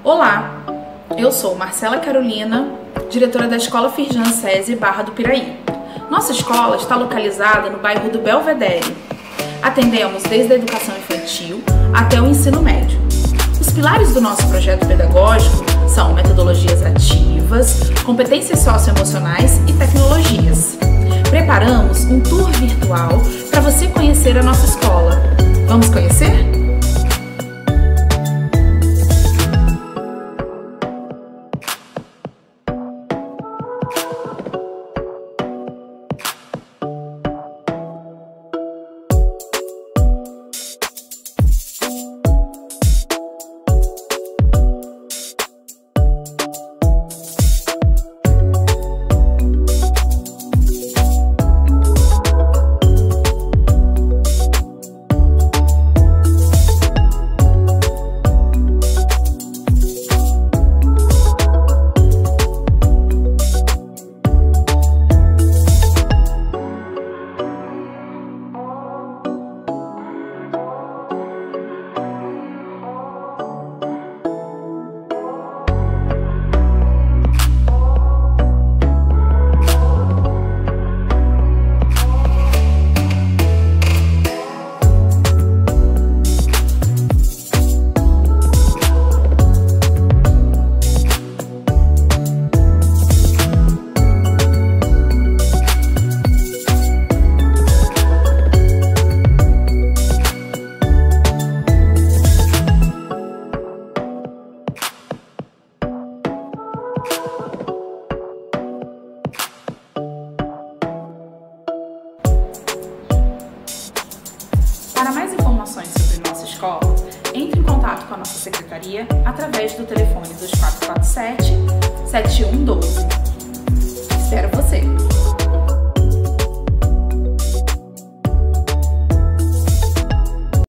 Olá, eu sou Marcela Carolina, diretora da Escola Firjan SESI Barra do Piraí. Nossa escola está localizada no bairro do Belvedere. Atendemos desde a educação infantil até o ensino médio. Os pilares do nosso projeto pedagógico são metodologias ativas, competências socioemocionais e tecnologias. Preparamos um tour virtual para você conhecer a nossa escola. Vamos conhecer? Para mais informações sobre nossa escola, entre em contato com a nossa secretaria através do telefone 2447-7112. Espero você!